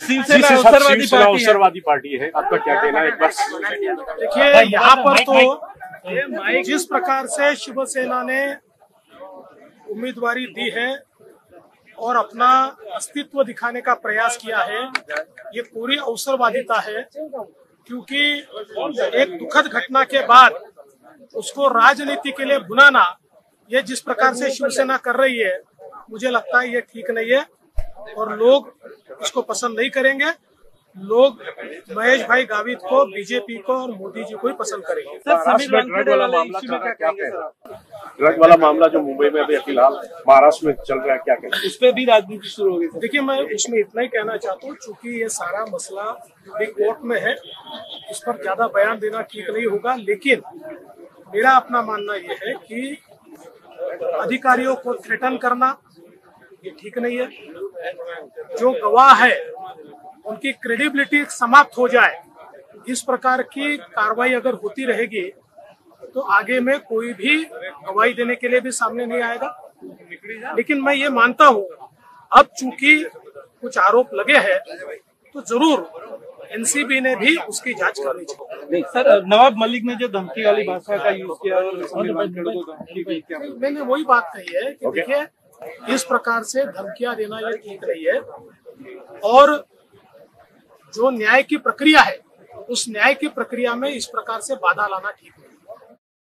शिवसेना अवसरवादी पार्टी है, आपका क्या कहना है? एक बार देखिए, यहाँ पर तो जिस प्रकार से शिवसेना ने उम्मीदवारी दी है और अपना अस्तित्व दिखाने का प्रयास किया है, ये पूरी अवसरवादिता है। क्योंकि एक दुखद घटना के बाद उसको राजनीति के लिए बुलाना, ये जिस प्रकार से शिवसेना कर रही है, मुझे लगता है ये ठीक नहीं है और लोग इसको पसंद नहीं करेंगे। लोग महेश भाई गावित को, बीजेपी को और मोदी जी को ही पसंद करेंगे। ड्रग वाला मामला क्या कहें? ड्रग वाला मामला जो मुंबई में अभी फिलहाल महाराष्ट्र में चल रहा है, क्या कहें? उस पर भी राजनीति शुरू हो गई। देखिए, मैं उसमें इतना ही कहना चाहता हूँ, चूंकि ये सारा मसला भी कोर्ट में है, इस पर ज्यादा बयान देना ठीक नहीं होगा। लेकिन मेरा अपना मानना ये है कि अधिकारियों को थ्रेटन करना ये ठीक नहीं है। जो गवाह है उनकी क्रेडिबिलिटी समाप्त हो जाए, इस प्रकार की कार्रवाई अगर होती रहेगी तो आगे में कोई भी गवाही देने के लिए भी सामने नहीं आएगा। लेकिन मैं ये मानता हूँ, अब चूंकि कुछ आरोप लगे हैं तो जरूर एनसीबी ने भी उसकी जांच करनी चाहिए। नहीं सर, नवाब मलिक ने जो धमकी वाली भाषा का यूज किया, मैंने वही बात कही है कि देखिए, इस प्रकार से धमकियां देना ये ठीक नहीं है और जो न्याय की प्रक्रिया है, उस न्याय की प्रक्रिया में इस प्रकार से बाधा लाना ठीक नहीं।